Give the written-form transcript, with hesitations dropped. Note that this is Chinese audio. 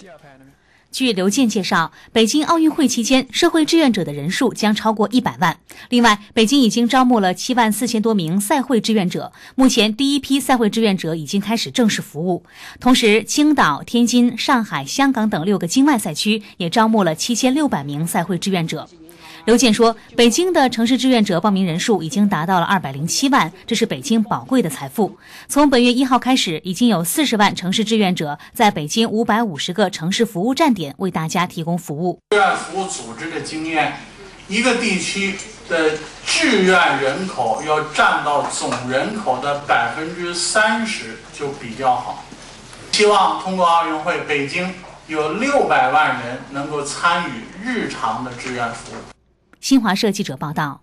据刘健介绍，北京奥运会期间，社会志愿者的人数将超过100万。另外，北京已经招募了7万4千多名赛会志愿者，目前第一批赛会志愿者已经开始正式服务。同时，青岛、天津、上海、香港等6个境外赛区也招募了7600名赛会志愿者。刘健说，北京的城市志愿者报名人数已经达到了207万，这是北京宝贵的财富。从本月1号开始，已经有40万城市志愿者在北京550个城市服务站点为大家提供服务。 志愿服务组织的经验，一个地区的志愿人口要占到总人口的30%就比较好。希望通过奥运会，北京有600万人能够参与日常的志愿服务。 新华社记者报道。